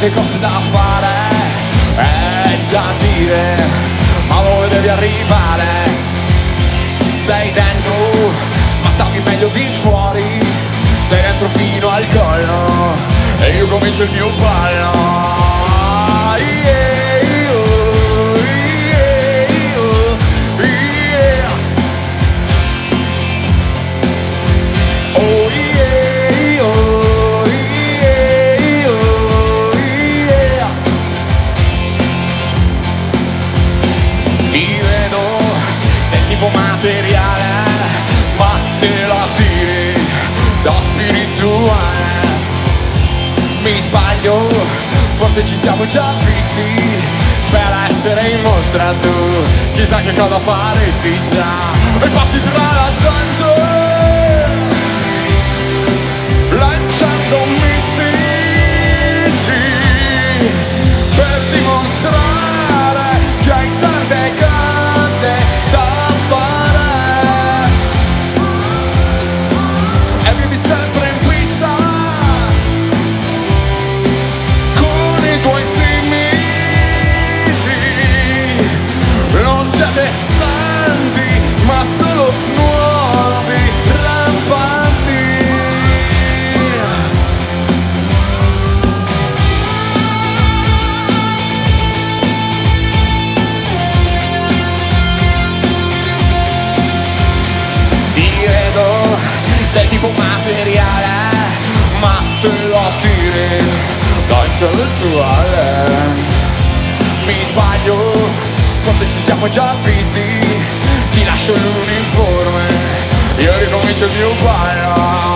tante cose da fare e da dire, ma dove devi arrivare? Sei dentro, ma stavi meglio di fuori. Sei dentro fino al collo e io comincio il mio ballo. Materiale, ma te la tiri da spirituale. Mi sbaglio, forse ci siamo già visti. Per essere in mostra tu, chissà che cosa faresti già. E passi tra la gente, lanciando missili per dimostrare che hai tante cose da sempre in pista con i tuoi simili. Non siete santi ma solo nuovi rampanti. Ti vedo, sei tipo materiale, ma te lo tiri da intellettuale. Mi sbaglio, forse ci siamo già visti. Ti lascio l'uniforme, io ricomincio il mio ballo.